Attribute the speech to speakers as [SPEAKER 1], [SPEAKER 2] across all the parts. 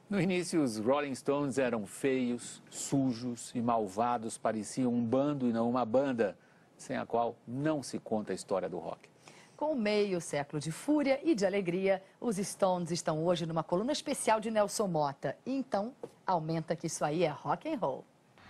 [SPEAKER 1] No início, os Rolling Stones eram feios, sujos e malvados, pareciam um bando e não uma banda, sem a qual não se conta a história do rock.
[SPEAKER 2] Com meio século de fúria e de alegria, os Stones estão hoje numa coluna especial de Nelson Motta. Então, aumenta que isso aí é rock and roll.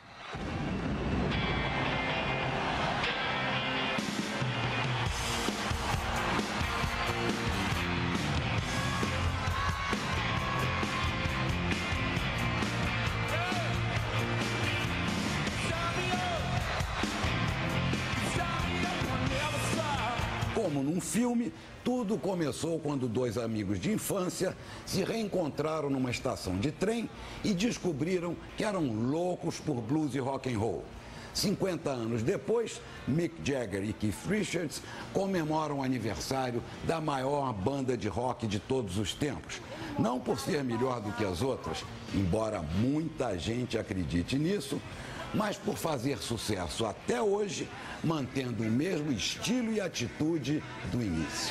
[SPEAKER 3] Como num filme, tudo começou quando dois amigos de infância se reencontraram numa estação de trem e descobriram que eram loucos por blues e rock and roll. 50 anos depois, Mick Jagger e Keith Richards comemoram o aniversário da maior banda de rock de todos os tempos. Não por ser melhor do que as outras, embora muita gente acredite nisso, mas por fazer sucesso até hoje, mantendo o mesmo estilo e atitude do início.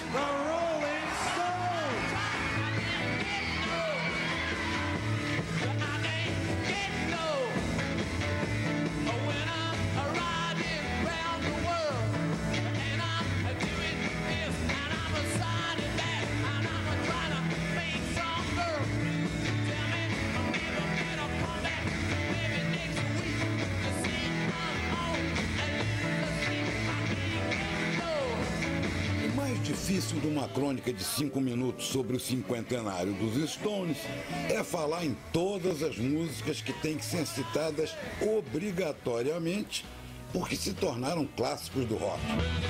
[SPEAKER 3] Difícil de uma crônica de 5 minutos sobre o cinquentenário dos Stones é falar em todas as músicas que têm que ser citadas obrigatoriamente porque se tornaram clássicos do rock.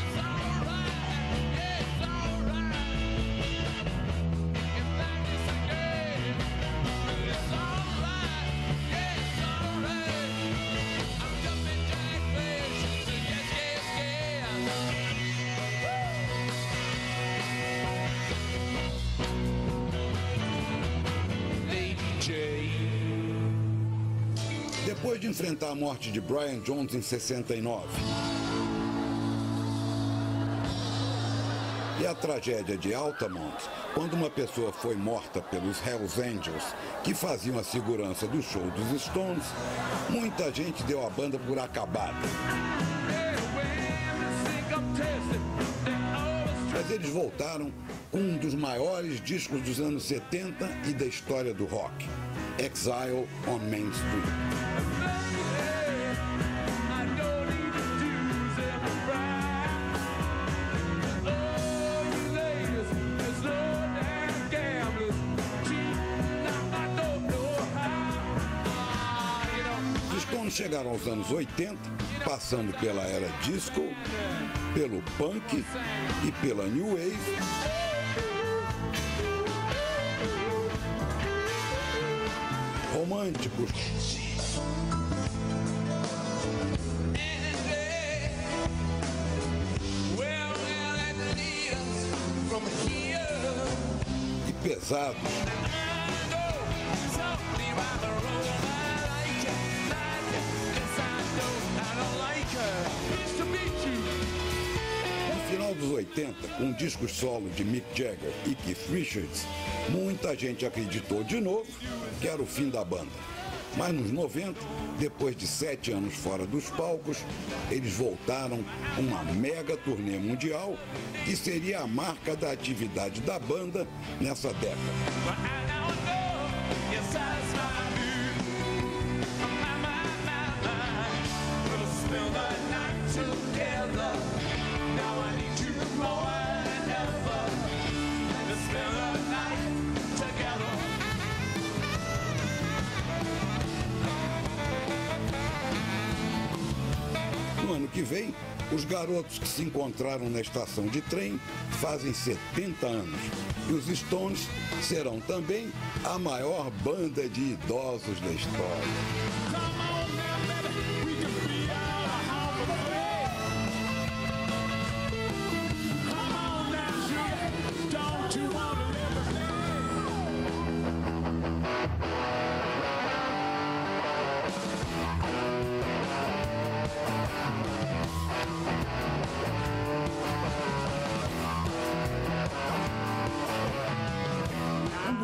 [SPEAKER 3] Depois de enfrentar a morte de Brian Jones em 69 e a tragédia de Altamont, quando uma pessoa foi morta pelos Hells Angels, que faziam a segurança do show dos Stones, muita gente deu a banda por acabada. Mas eles voltaram com um dos maiores discos dos anos 70 e da história do rock, Exile on Main Street. Chegaram aos anos 80, passando pela era disco, pelo punk e pela new wave. Românticos. E pesados. No final dos 80, com discos solo de Mick Jagger e Keith Richards, muita gente acreditou de novo que era o fim da banda. Mas nos 90, depois de 7 anos fora dos palcos, eles voltaram com uma mega turnê mundial que seria a marca da atividade da banda nessa década. No ano que vem, os garotos que se encontraram na estação de trem fazem 70 anos. E os Stones serão também a maior banda de idosos da história.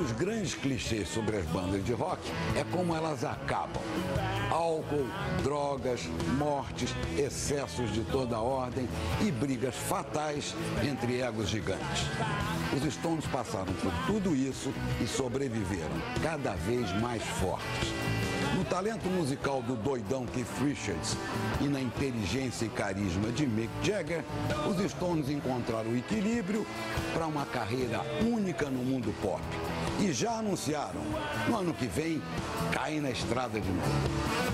[SPEAKER 3] dos grandes clichês sobre as bandas de rock é como elas acabam. Álcool, drogas, mortes, excessos de toda ordem e brigas fatais entre egos gigantes. Os Stones passaram por tudo isso e sobreviveram cada vez mais fortes. No talento musical do doidão Keith Richards e na inteligência e carisma de Mick Jagger, os Stones encontraram o equilíbrio para uma carreira única no mundo pop. E já anunciaram, no ano que vem, caem na estrada de novo.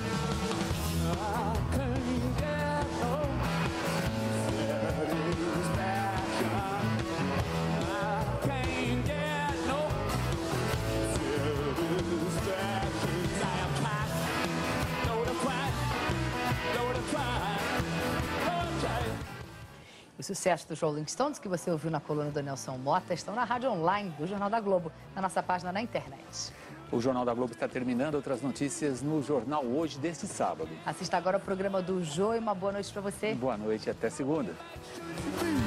[SPEAKER 2] Os sucessos dos Rolling Stones que você ouviu na coluna do Nelson Mota estão na rádio online do Jornal da Globo, na nossa página na internet.
[SPEAKER 1] O Jornal da Globo está terminando. Outras notícias no Jornal Hoje deste sábado.
[SPEAKER 2] Assista agora o programa do Jô e uma boa noite para você.
[SPEAKER 1] Boa noite e até segunda.